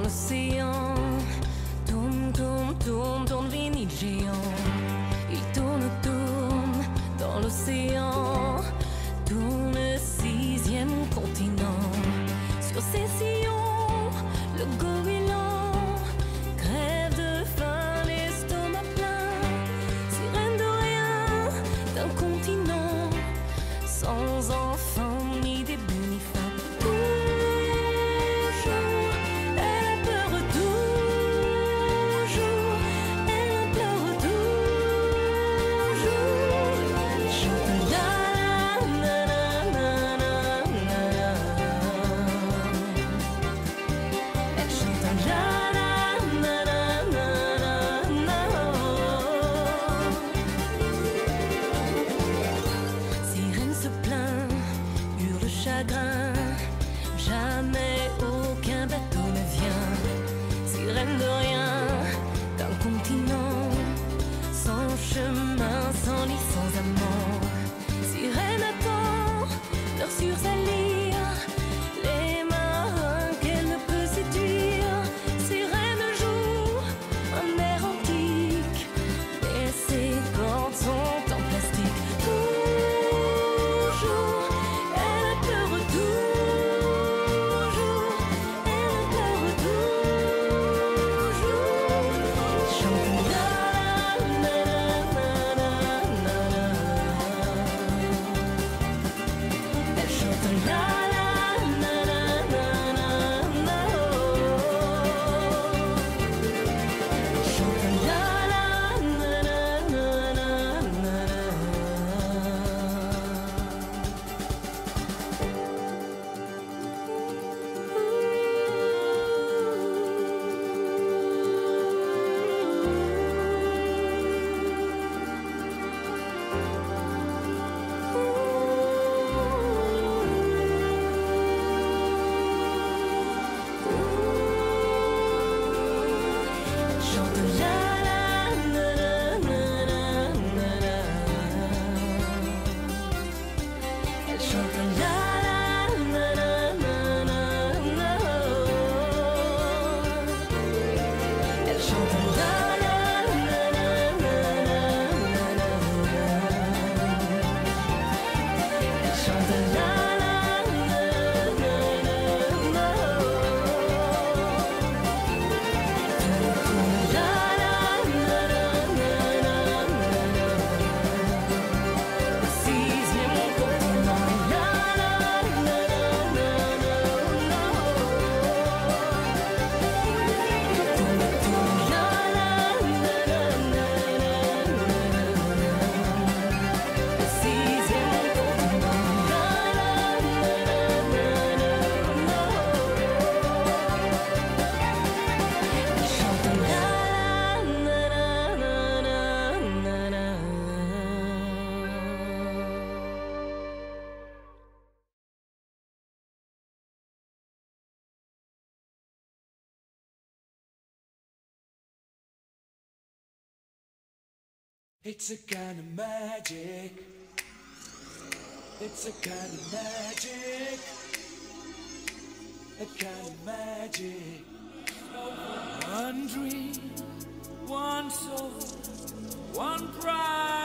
l'océan. Tourne, tourne, tourne, tourne, vinyle géant. Il tourne, tourne dans l'océan. Tourne le 6e continent. Sur ses sillons, le goéland crève de faim, l'estomac plein. Sirène de rien, d'un continent sans enfant ni début ni fin. Jamais aucun bateau ne vient. Sirène de rien, d'un continent sans chemin, sans lit, sans amant. Sirène attend leur sursalir, les marins qu'elle ne peut séduire. Sirène joue un air antique, et ses cordes sont en plastique. Toujours, elle pleure toujours. It's a kind of magic. It's a kind of magic. A kind of magic. One dream, one soul, one pride.